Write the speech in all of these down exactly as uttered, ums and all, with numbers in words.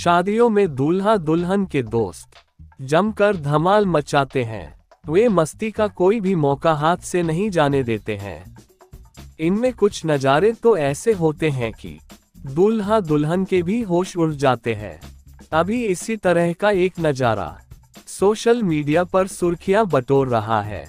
शादियों में दूल्हा दुल्हन के दोस्त जमकर धमाल मचाते हैं। वे मस्ती का कोई भी मौका हाथ से नहीं जाने देते हैं। इनमें कुछ नज़ारे तो ऐसे होते हैं कि दूल्हा दुल्हन के भी होश उड़ जाते हैं। अभी इसी तरह का एक नज़ारा सोशल मीडिया पर सुर्खियां बटोर रहा है।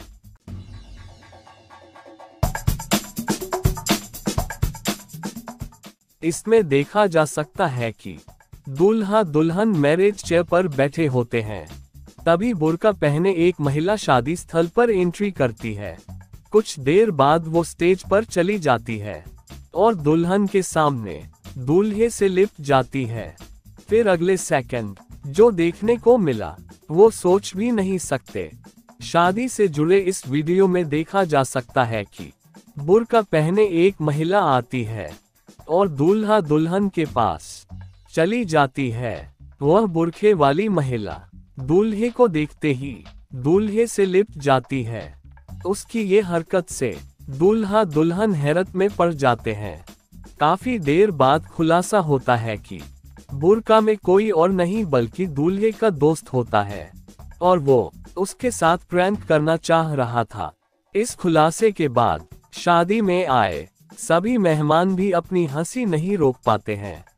इसमें देखा जा सकता है कि दूल्हा दुल्हन मैरिज चेयर पर बैठे होते हैं। तभी बुर्का पहने एक महिला शादी स्थल पर एंट्री करती है। कुछ देर बाद वो स्टेज पर चली जाती है और दुल्हन के सामने दूल्हे से लिपट जाती है। फिर अगले सेकंड जो देखने को मिला वो सोच भी नहीं सकते। शादी से जुड़े इस वीडियो में देखा जा सकता है कि बुर्का पहने एक महिला आती है और दूल्हा दुल्हन के पास चली जाती है। वह बुर्खे वाली महिला दूल्हे को देखते ही दूल्हे से लिपट जाती है। उसकी ये हरकत से दूल्हा दुल्हन हैरत में पड़ जाते हैं। काफी देर बाद खुलासा होता है कि बुर्का में कोई और नहीं बल्कि दूल्हे का दोस्त होता है और वो उसके साथ प्रैंक करना चाह रहा था। इस खुलासे के बाद शादी में आए सभी मेहमान भी अपनी हंसी नहीं रोक पाते हैं।